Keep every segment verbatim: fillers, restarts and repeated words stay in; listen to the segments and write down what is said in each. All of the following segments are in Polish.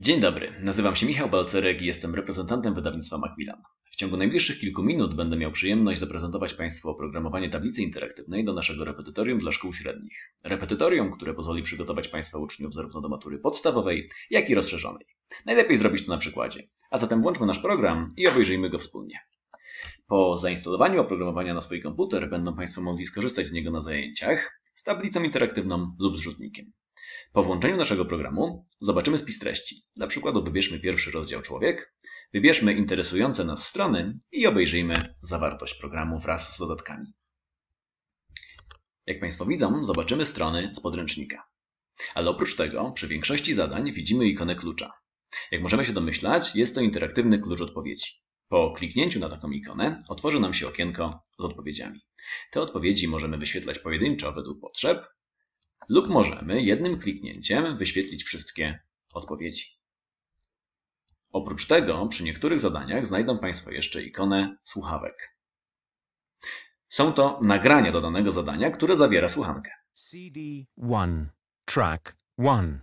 Dzień dobry, nazywam się Michał Balcerek i jestem reprezentantem wydawnictwa Macmillan. W ciągu najbliższych kilku minut będę miał przyjemność zaprezentować Państwu oprogramowanie tablicy interaktywnej do naszego repetytorium dla szkół średnich. Repetytorium, które pozwoli przygotować Państwa uczniów zarówno do matury podstawowej, jak i rozszerzonej. Najlepiej zrobić to na przykładzie. A zatem włączmy nasz program i obejrzyjmy go wspólnie. Po zainstalowaniu oprogramowania na swój komputer będą Państwo mogli skorzystać z niego na zajęciach z tablicą interaktywną lub z rzutnikiem. Po włączeniu naszego programu zobaczymy spis treści. Dla przykładu wybierzmy pierwszy rozdział Człowiek, wybierzmy interesujące nas strony i obejrzyjmy zawartość programu wraz z dodatkami. Jak Państwo widzą, zobaczymy strony z podręcznika. Ale oprócz tego przy większości zadań widzimy ikonę klucza. Jak możemy się domyślać, jest to interaktywny klucz odpowiedzi. Po kliknięciu na taką ikonę otworzy nam się okienko z odpowiedziami. Te odpowiedzi możemy wyświetlać pojedynczo według potrzeb, lub możemy jednym kliknięciem wyświetlić wszystkie odpowiedzi. Oprócz tego przy niektórych zadaniach znajdą Państwo jeszcze ikonę słuchawek. Są to nagrania do danego zadania, które zawiera słuchankę. C D jeden, track jeden.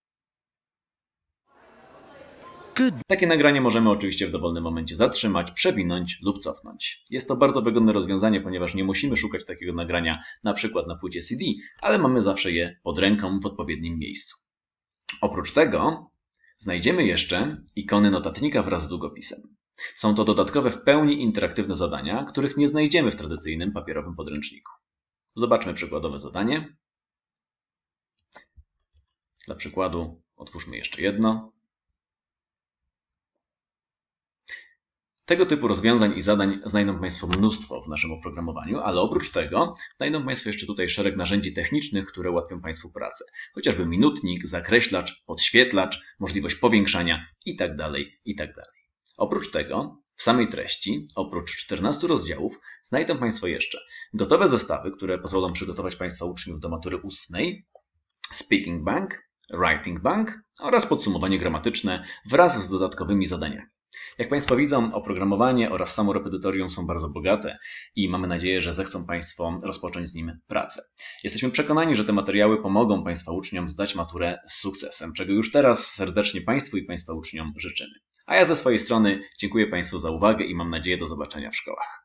Good. Takie nagranie możemy oczywiście w dowolnym momencie zatrzymać, przewinąć lub cofnąć. Jest to bardzo wygodne rozwiązanie, ponieważ nie musimy szukać takiego nagrania na przykład na płycie C D, ale mamy zawsze je pod ręką w odpowiednim miejscu. Oprócz tego znajdziemy jeszcze ikony notatnika wraz z długopisem. Są to dodatkowe w pełni interaktywne zadania, których nie znajdziemy w tradycyjnym papierowym podręczniku. Zobaczmy przykładowe zadanie. Dla przykładu otwórzmy jeszcze jedno. Tego typu rozwiązań i zadań znajdą Państwo mnóstwo w naszym oprogramowaniu, ale oprócz tego znajdą Państwo jeszcze tutaj szereg narzędzi technicznych, które ułatwią Państwu pracę. Chociażby minutnik, zakreślacz, podświetlacz, możliwość powiększania itd. itd. Oprócz tego w samej treści, oprócz czternastu rozdziałów, znajdą Państwo jeszcze gotowe zestawy, które pozwolą przygotować Państwa uczniów do matury ustnej, Speaking Bank, Writing Bank oraz podsumowanie gramatyczne wraz z dodatkowymi zadaniami. Jak Państwo widzą, oprogramowanie oraz samo repetytorium są bardzo bogate i mamy nadzieję, że zechcą Państwo rozpocząć z nim pracę. Jesteśmy przekonani, że te materiały pomogą Państwa uczniom zdać maturę z sukcesem, czego już teraz serdecznie Państwu i Państwa uczniom życzymy. A ja ze swojej strony dziękuję Państwu za uwagę i mam nadzieję do zobaczenia w szkołach.